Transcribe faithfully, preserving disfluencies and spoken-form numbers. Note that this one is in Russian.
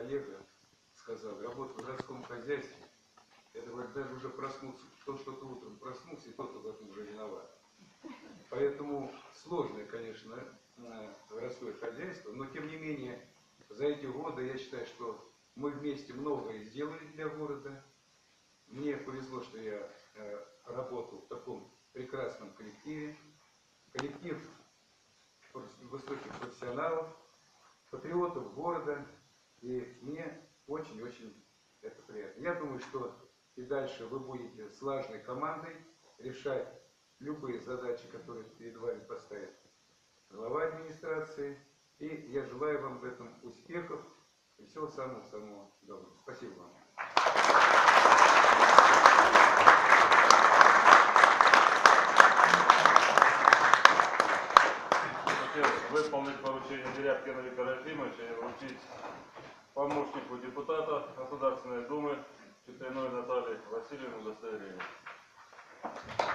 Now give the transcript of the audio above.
коллега сказал, работа в городском хозяйстве, это говорит, даже уже проснуться, тот, кто-то утром проснулся, и тот, кто в этом уже виноват. Поэтому сложное, конечно, городское хозяйство, но тем не менее, за эти годы я считаю, что мы вместе многое сделали для города. Мне повезло, что я работал в таком прекрасном коллективе. Коллектив высоких профессионалов, патриотов города. И мне очень-очень это приятно. Я думаю, что и дальше вы будете слаженной командой решать любые задачи, которые перед вами поставит глава администрации. И я желаю вам в этом успехов и всего самого-самого доброго. Спасибо вам. Выполнить поручение Дерябкина Виктора Ефимовича и вручить помощнику депутата Государственной Думы Читриной Наталье Васильевне удостоверение.